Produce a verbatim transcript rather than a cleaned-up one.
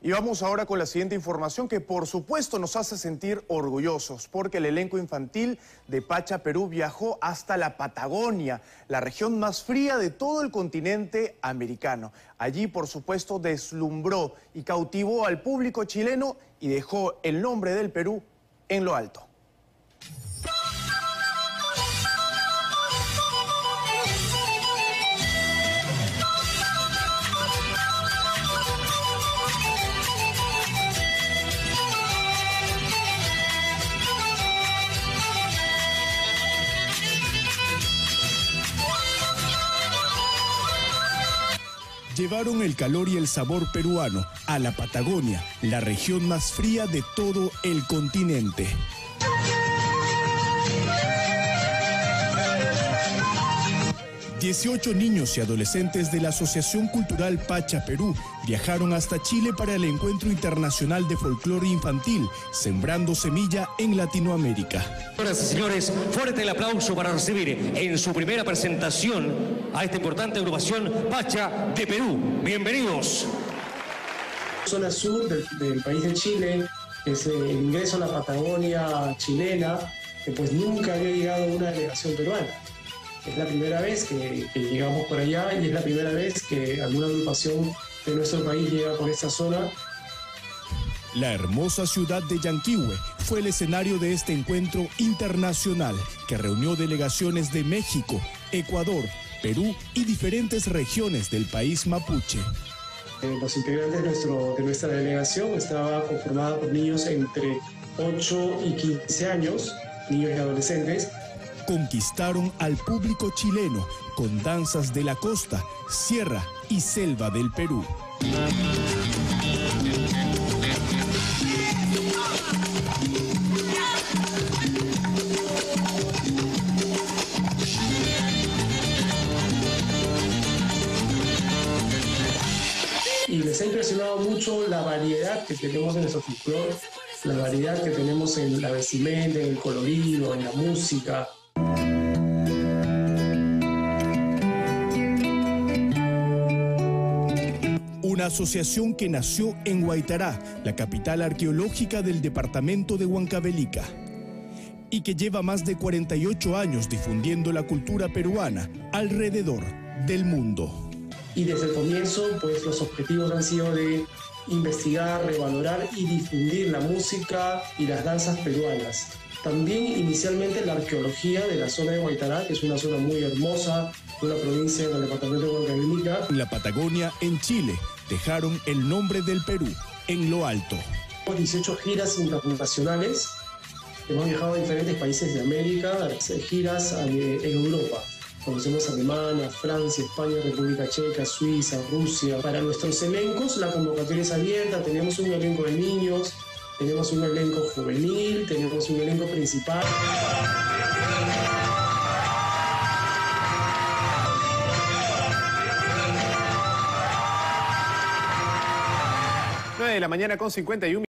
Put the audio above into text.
Y vamos ahora con la siguiente información que por supuesto nos hace sentir orgullosos porque el elenco infantil de Pacha Perú viajó hasta la Patagonia, la región más fría de todo el continente americano. Allí por supuesto deslumbró y cautivó al público chileno y dejó el nombre del Perú en lo alto. Llevaron el calor y el sabor peruano a la Patagonia, la región más fría de todo el continente. dieciocho niños y adolescentes de la Asociación Cultural Pacha Perú viajaron hasta Chile para el Encuentro Internacional de Folclore Infantil, Sembrando Semilla en Latinoamérica. Señoras y señores, fuerte el aplauso para recibir en su primera presentación a esta importante agrupación Pacha de Perú. Bienvenidos. Zona sur del, del país de Chile, es el ingreso a la Patagonia chilena, que pues nunca había llegado una delegación peruana. Es la primera vez que, que llegamos por allá y es la primera vez que alguna agrupación de nuestro país llega por esta zona. La hermosa ciudad de Yanquihue fue el escenario de este encuentro internacional que reunió delegaciones de México, Ecuador, Perú y diferentes regiones del país mapuche. Eh, los integrantes de, nuestro, de nuestra delegación estaba conformada por niños entre ocho y quince años, niños y adolescentes. Conquistaron al público chileno con danzas de la costa, sierra y selva del Perú. Y les ha impresionado mucho la variedad que tenemos en nuestro folclore, la variedad que tenemos en la vestimenta, en el colorido, en la música. Una asociación que nació en Huaytará, la capital arqueológica del departamento de Huancavelica, y que lleva más de cuarenta y ocho años difundiendo la cultura peruana alrededor del mundo. Y desde el comienzo, pues los objetivos han sido de investigar, revalorar y difundir la música y las danzas peruanas. También inicialmente la arqueología de la zona de Huaytará, que es una zona muy hermosa, una provincia del departamento de Huancavelica. La Patagonia, en Chile, dejaron el nombre del Perú en lo alto. dieciocho giras internacionales, hemos viajado a diferentes países de América, giras en Europa. Conocemos Alemania, Francia, España, República Checa, Suiza, Rusia. Para nuestros elencos la convocatoria es abierta, tenemos un elenco de niños, tenemos un elenco juvenil, tenemos un elenco principal. nueve de la mañana con cincuenta y uno.